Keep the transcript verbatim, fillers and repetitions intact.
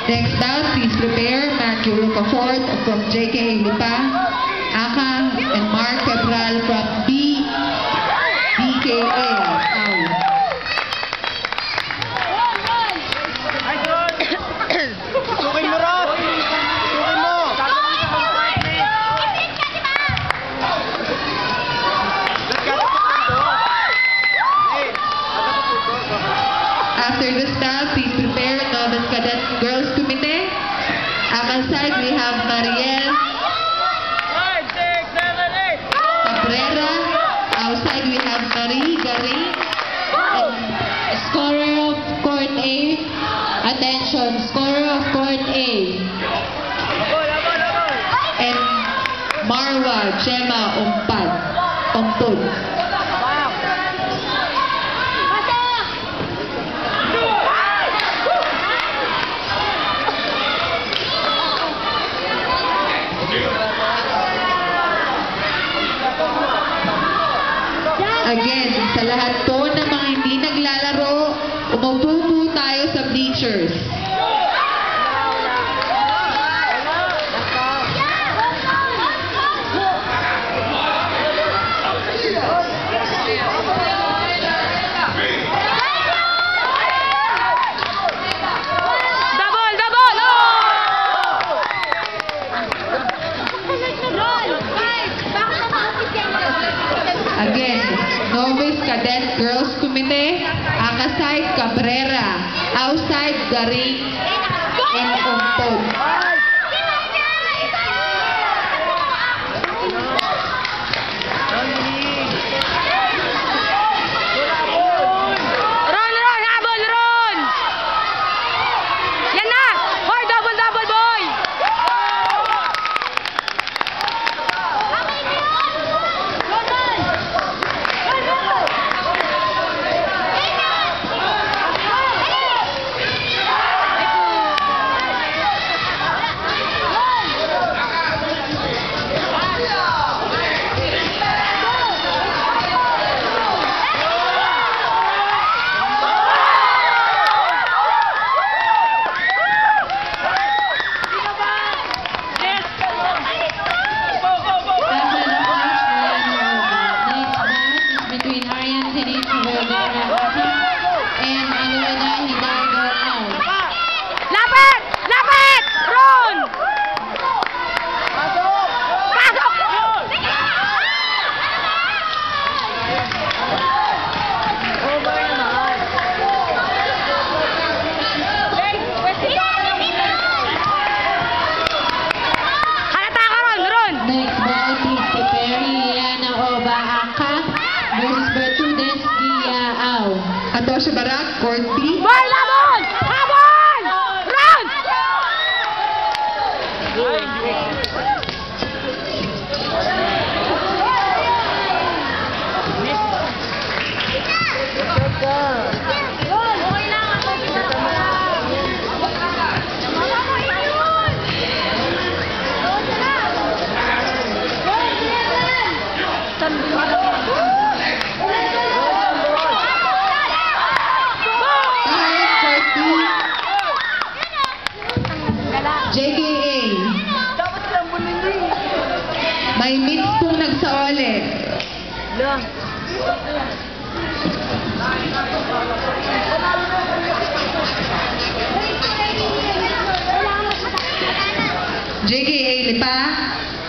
Next down, please prepare Matthew Rocafort from J K A Lipa, Aka, and Mark Cabral from B K A. Sukin mo, Rob! Sukin mo! After the stop, please prepare Novice Cadet Girls Committee. Aka side, we have Mariel Cabrera. Outside, we have Marie Garing. Scorer of Court A. Attention, scorer of Court A. And Marwa Gemma Umpad. Umpud. Again, sa lahat po ng mga hindi naglalaro, umupo po tayo sa bleachers. Double! Double! Again, Novice Cadet Girls Committee, Aka side, Cabrera. Outside, Garing and Umpod. Ron, Ron! Habol, Ron! Yan na! Hoy, double, double, boy! Lapit! Lapit! Ron! Pasok! Halata ka, Ron! Ron! Next ball, please prepare Yana Oba Aka versus Bertudes Giaao. Ato sa Barak, Court B. Boy, labon! Habol! Ron! J K A. May mix pong nagsaole. J K A Lipa.